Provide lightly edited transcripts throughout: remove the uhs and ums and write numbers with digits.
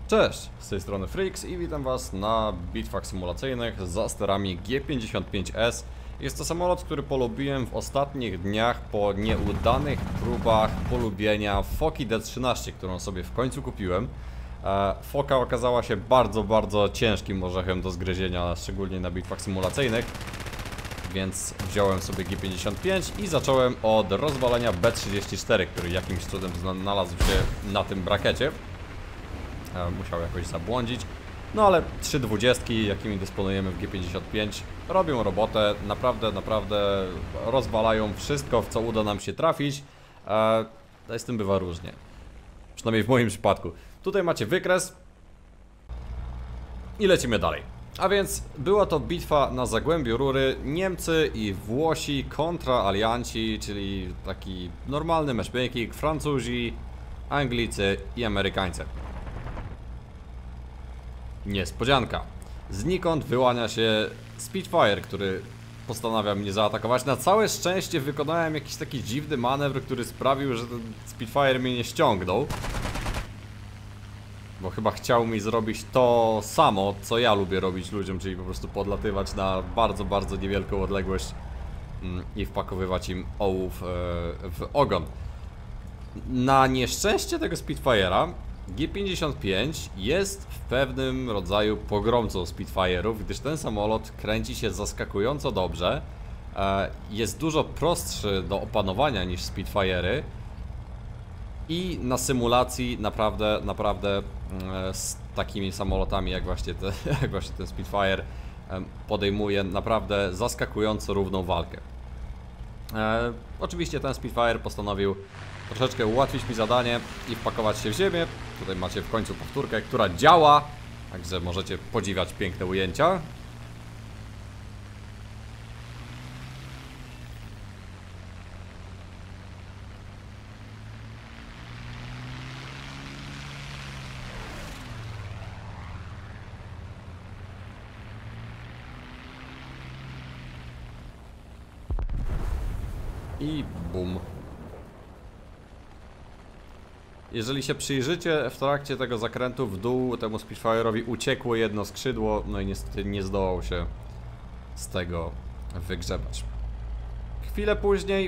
Cześć, z tej strony Freaks i witam was na bitwach symulacyjnych za sterami G55S. Jest to samolot, który polubiłem w ostatnich dniach po nieudanych próbach polubienia Foki D13, którą sobie w końcu kupiłem. Foka okazała się bardzo ciężkim orzechem do zgryzienia, szczególnie na bitwach symulacyjnych. Więc wziąłem sobie G55 i zacząłem od rozwalenia B34, który jakimś cudem znalazł się na tym brakecie. Musiał jakoś zabłądzić. No ale 3 dwudziestki, jakimi dysponujemy w G55, robią robotę, naprawdę rozwalają wszystko, w co uda nam się trafić. Z tym bywa różnie. Przynajmniej w moim przypadku. Tutaj macie wykres i lecimy dalej. A więc była to bitwa na Zagłębiu Rury. Niemcy i Włosi kontra alianci, czyli taki normalny matchmaking, Francuzi, Anglicy i Amerykańcy. Niespodzianka. Znikąd wyłania się Spitfire, który postanawia mnie zaatakować. Na całe szczęście wykonałem jakiś taki dziwny manewr, który sprawił, że ten Spitfire mnie nie ściągnął. Bo chyba chciał mi zrobić to samo, co ja lubię robić ludziom, czyli po prostu podlatywać na bardzo niewielką odległość i wpakowywać im ołów w ogon. Na nieszczęście tego Spitfire'a G55 jest w pewnym rodzaju pogromcą Spitfire'ów, gdyż ten samolot kręci się zaskakująco dobrze. Jest dużo prostszy do opanowania niż Spitfire'y. I na symulacji naprawdę z takimi samolotami jak właśnie ten Spitfire podejmuje naprawdę zaskakująco równą walkę. Oczywiście ten Spitfire postanowił troszeczkę ułatwić mi zadanie i wpakować się w ziemię. Tutaj macie w końcu powtórkę, która działa, także możecie podziwiać piękne ujęcia. I bum. Jeżeli się przyjrzycie w trakcie tego zakrętu w dół, temu Spitfire'owi uciekło jedno skrzydło, no i niestety nie zdołał się z tego wygrzebać. Chwilę później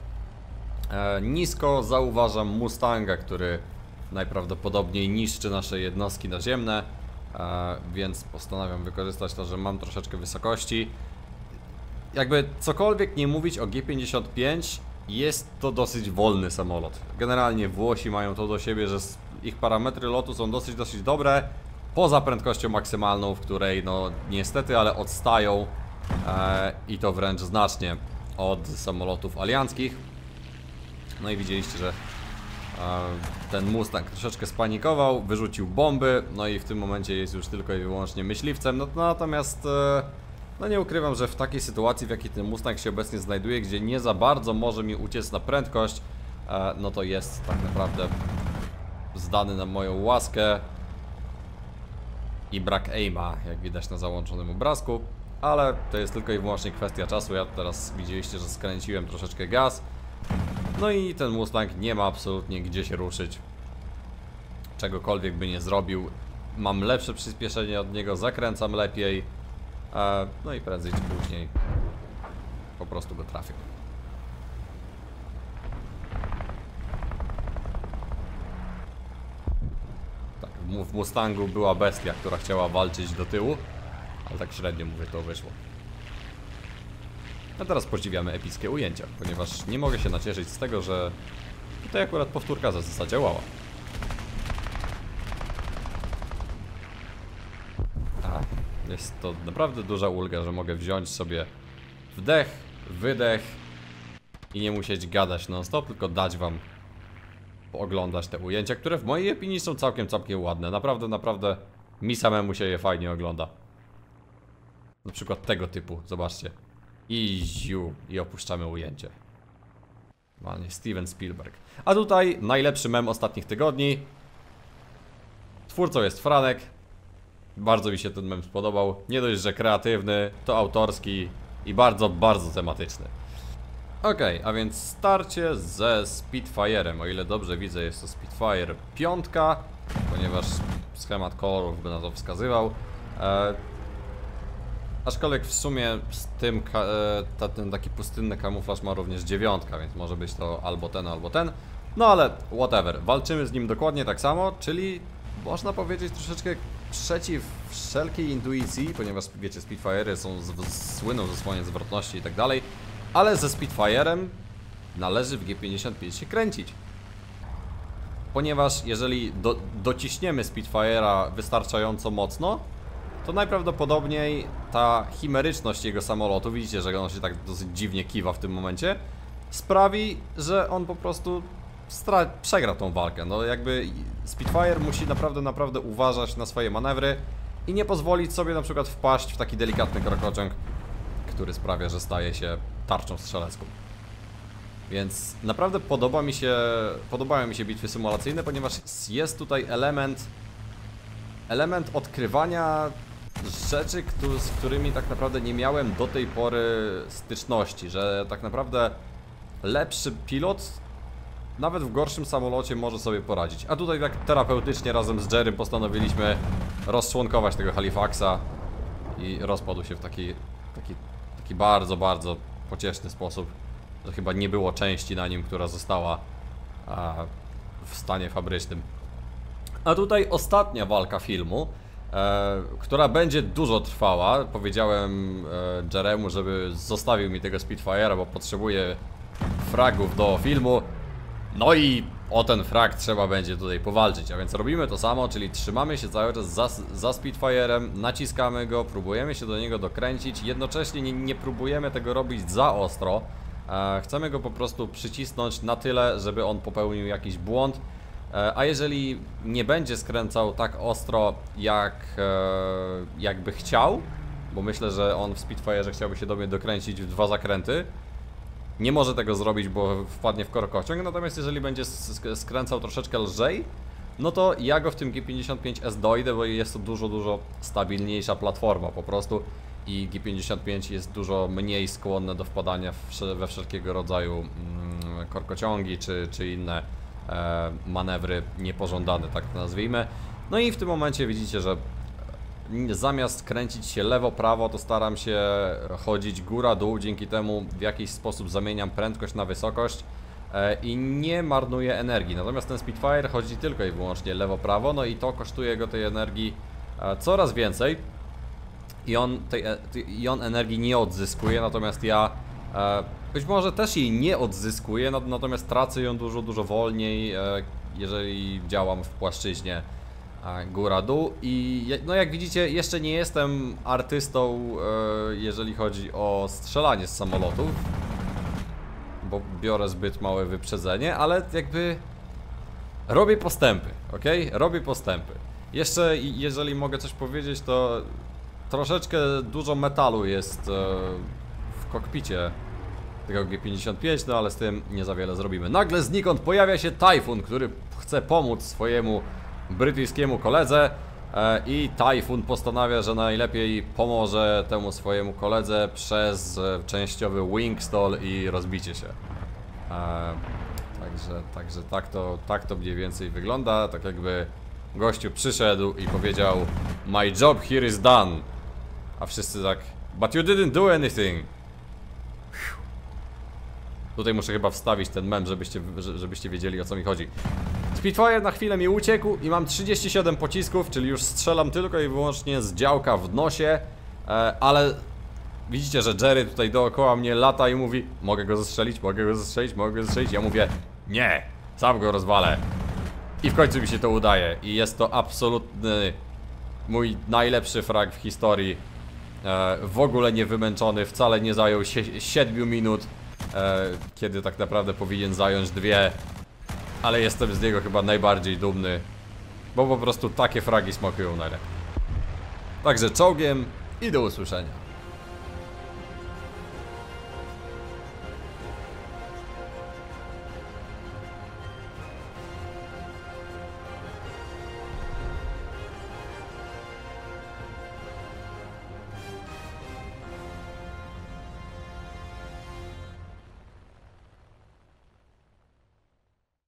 nisko zauważam Mustanga, który najprawdopodobniej niszczy nasze jednostki naziemne, więc postanawiam wykorzystać to, że mam troszeczkę wysokości. Jakby cokolwiek nie mówić o G55, jest to dosyć wolny samolot. Generalnie Włosi mają to do siebie, że ich parametry lotu są dosyć dobre, poza prędkością maksymalną, w której no niestety, ale odstają i to wręcz znacznie od samolotów alianckich. No i widzieliście, że ten Mustang troszeczkę spanikował, wyrzucił bomby, no i w tym momencie jest już tylko i wyłącznie myśliwcem. No, natomiast no nie ukrywam, że w takiej sytuacji, w jakiej ten Mustang się obecnie znajduje, gdzie nie za bardzo może mi uciec na prędkość, no to jest tak naprawdę zdany na moją łaskę i brak aima, jak widać na załączonym obrazku, ale to jest tylko i wyłącznie kwestia czasu. Ja teraz widzieliście, że skręciłem troszeczkę gaz, no i ten Mustang nie ma absolutnie gdzie się ruszyć. Czegokolwiek by nie zrobił, mam lepsze przyspieszenie od niego, zakręcam lepiej. No i prędzej czy później po prostu go trafię. Tak, w Mustangu była bestia, która chciała walczyć do tyłu, ale tak średnio, mówię, to wyszło. A teraz podziwiamy epickie ujęcia, ponieważ nie mogę się nacieszyć z tego, że tutaj akurat powtórka zadziałała. Jest to naprawdę duża ulga, że mogę wziąć sobie wdech, wydech i nie musieć gadać non stop, tylko dać wam pooglądać te ujęcia, które w mojej opinii są całkiem ładne. Naprawdę mi samemu się je fajnie ogląda. Na przykład tego typu, zobaczcie. I opuszczamy ujęcie. Normalnie Steven Spielberg. A tutaj najlepszy mem ostatnich tygodni. Twórcą jest Franek. Bardzo mi się ten mem spodobał. Nie dość, że kreatywny, to autorski i bardzo tematyczny. Okej, a więc starcie ze Spitfire'em. O ile dobrze widzę, jest to Spitfire 5, ponieważ schemat kolorów by na to wskazywał. Aczkolwiek w sumie z tym ten taki pustynny kamuflaż ma również 9, więc może być to albo ten. No ale whatever, walczymy z nim dokładnie tak samo, czyli można powiedzieć troszeczkę przeciw wszelkiej intuicji, ponieważ wiecie, Spitfire'y słyną ze swojej zwrotności i tak dalej, ale ze Spitfire'em należy w G55 się kręcić. Ponieważ jeżeli dociśniemy Spitfire'a wystarczająco mocno, to najprawdopodobniej ta chimeryczność jego samolotu, widzicie, że on się tak dosyć dziwnie kiwa w tym momencie, sprawi, że on po prostu przegra tą walkę. No jakby Spitfire musi naprawdę uważać na swoje manewry i nie pozwolić sobie na przykład wpaść w taki delikatny krokociąg, który sprawia, że staje się tarczą strzelecką. Więc naprawdę podobają mi się bitwy symulacyjne, ponieważ jest tutaj element odkrywania rzeczy, z którymi tak naprawdę nie miałem do tej pory styczności, że tak naprawdę lepszy pilot nawet w gorszym samolocie może sobie poradzić. A tutaj tak terapeutycznie razem z Jerrym postanowiliśmy rozczłonkować tego Halifaxa i rozpadł się w taki bardzo pocieszny sposób, że chyba nie było części na nim, która została w stanie fabrycznym. A tutaj ostatnia walka filmu, która będzie dużo trwała. Powiedziałem Jeremu, żeby zostawił mi tego Spitfire'a, bo potrzebuję fragów do filmu. No i o ten frag trzeba będzie tutaj powalczyć, a więc robimy to samo, czyli trzymamy się cały czas za Spitfire'em, naciskamy go, próbujemy się do niego dokręcić, jednocześnie nie próbujemy tego robić za ostro. Chcemy go po prostu przycisnąć na tyle, żeby on popełnił jakiś błąd. A jeżeli nie będzie skręcał tak ostro, jakby chciał, bo myślę, że on w Spitfire'ze chciałby się do mnie dokręcić w 2 zakręty, nie może tego zrobić, bo wpadnie w korkociąg, natomiast jeżeli będzie skręcał troszeczkę lżej, no to ja go w tym G55S dojdę, bo jest to dużo stabilniejsza platforma po prostu i G55 jest dużo mniej skłonne do wpadania we wszelkiego rodzaju korkociągi czy inne manewry niepożądane, tak to nazwijmy. No i w tym momencie widzicie, że zamiast kręcić się lewo-prawo, to staram się chodzić góra-dół, dzięki temu w jakiś sposób zamieniam prędkość na wysokość i nie marnuję energii. Natomiast ten Spitfire chodzi tylko i wyłącznie lewo-prawo, no i to kosztuje go tej energii coraz więcej i on energii nie odzyskuje, natomiast ja być może też jej nie odzyskuję, natomiast tracę ją dużo wolniej, jeżeli działam w płaszczyźnie góra-dół. I no jak widzicie, jeszcze nie jestem artystą, jeżeli chodzi o strzelanie z samolotów, bo biorę zbyt małe wyprzedzenie, ale jakby robię postępy, ok? Robię postępy. Jeszcze jeżeli mogę coś powiedzieć, to troszeczkę dużo metalu jest w kokpicie tego G55, no ale z tym nie za wiele zrobimy. Nagle znikąd pojawia się Tajfun, który chce pomóc swojemu brytyjskiemu koledze i Tajfun postanawia, że najlepiej pomoże temu swojemu koledze przez częściowy wing stall i rozbicie się. Także tak to mniej więcej wygląda, tak jakby gościu przyszedł i powiedział "My job here is done", a wszyscy tak "But you didn't do anything". Tutaj muszę chyba wstawić ten mem, żebyście wiedzieli, o co mi chodzi. Spitfire na chwilę mi uciekł i mam 37 pocisków, czyli już strzelam tylko i wyłącznie z działka w nosie, ale widzicie, że Jerry tutaj dookoła mnie lata i mówi mogę go zestrzelić, mogę go zestrzelić, mogę go zestrzelić. Ja mówię nie, sam go rozwalę. I w końcu mi się to udaje i jest to absolutny mój najlepszy frag w historii. W ogóle nie wymęczony, wcale nie zajął 7 minut, kiedy tak naprawdę powinien zająć 2. Ale jestem z niego chyba najbardziej dumny, bo po prostu takie fragi smakują najlepiej. Także czołgiem i do usłyszenia.